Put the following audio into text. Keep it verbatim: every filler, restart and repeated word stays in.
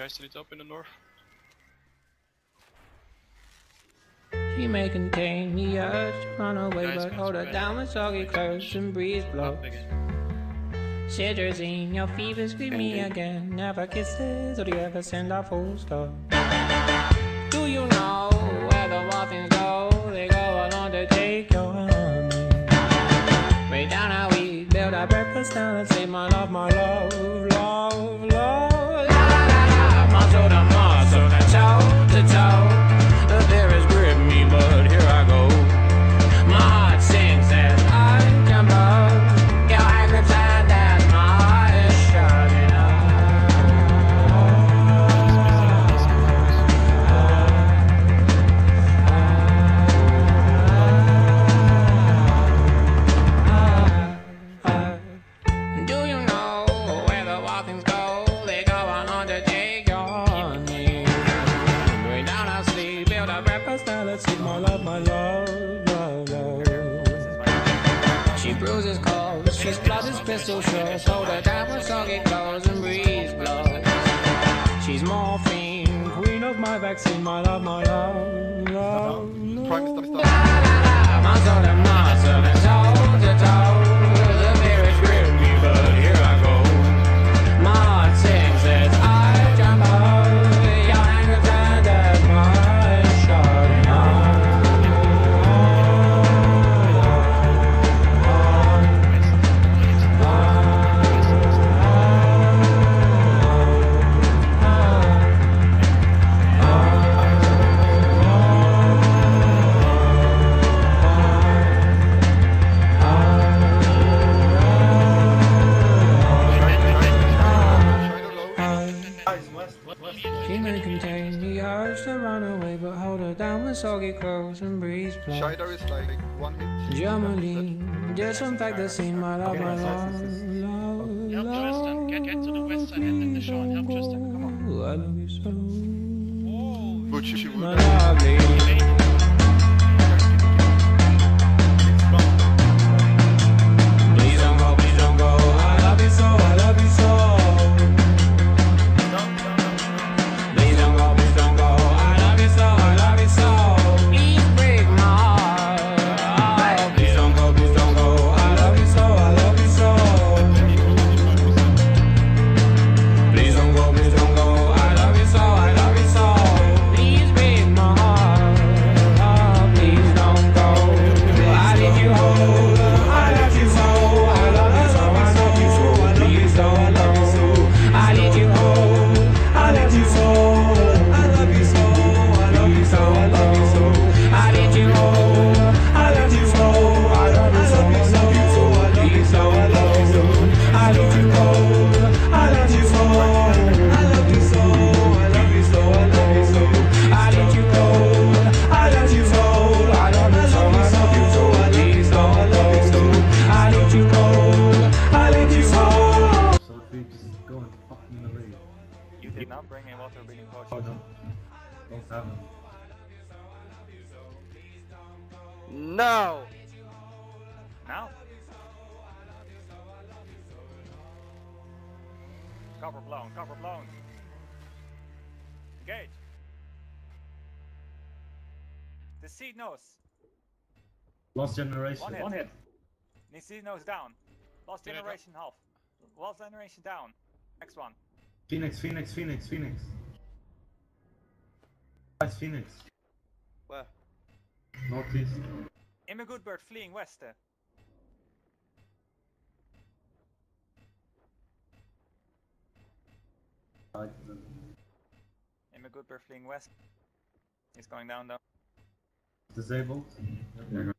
guys to the top in the north. She may contain the urge to run away, guys, but hold her down with soggy clothes and breeze blows. Citrazine, your fever scream me again. Never kisses, or do you ever send a full stop? Do you know where the waffles go? They go along to take your honey. Way down how we build our breakfast down and say my love, my love, love, love. La la la la, muscle to muscle, to toe to toe. The fear is grip me, but here I go. My heart sings as I jump. Your hand grips and as my heart is shutting up. Do you know where the walkings go? They go on on to take your honey. Way down our sleep, build a breakfast now. Let's see my love, my love, love, love. She bruises calls, she's blooded pistol shots. Hold her down with soggy clothes and breeze blows. She's morphine, queen of my vaccine. My love, my love, love, love. La la la, muscle to muscle and toe to toe. The fear is grip me, but here I go. My heart sings as I jump out. Your hand grips and as my heart is shutting up. She may contain the urge to run away, but hold her down with soggy clothes and breeze blows. Shadow is like one hit. Germany, disinfect the scene, my love, my love, love, Help Tristan, get, get to the west side and then the shore. Help Tristan, come on. love. I love you so, Oh, But she would. my lovely. Please don't go, please don't go. I love you so, I love you so. Please don't go, please don't go. I love you so, I love you so. Please break my heart. Please don't go, please don't go. I love you so, I love you so. Please don't go, please don't go. I love you so, I love you so. Please break my heart. Oh, please don't go. I need you hold. I love you so. I love you so. I love you so. Please don't go. I need you hold. I love you so. I love you so. I love you so. I love you so. I need you hold. I love you so. I love you so. I love you so. Please don't I love you so. I need you hold. I love you so. I love you so. I love you so. I love you so. I need you hold. I love you so. I love you so. I love you so. Please don't I love you so. I need you hold. I love you so. So if we just go and fucking away. You did not bring a water breathing potion. Oh no. Don't have them. No! Now? Cover blown, cover blown. Engage. The seed nose. Lost generation. One hit. One hit. The seed nose down. Lost Get it up. generation half. Lost generation down. Next one. Phoenix, Phoenix, Phoenix, Phoenix. Nice Phoenix. Where? Northeast. Emma Goodbird fleeing west. uh. Right. Emma Goodbird fleeing west. He's going down though. Disabled. Yeah,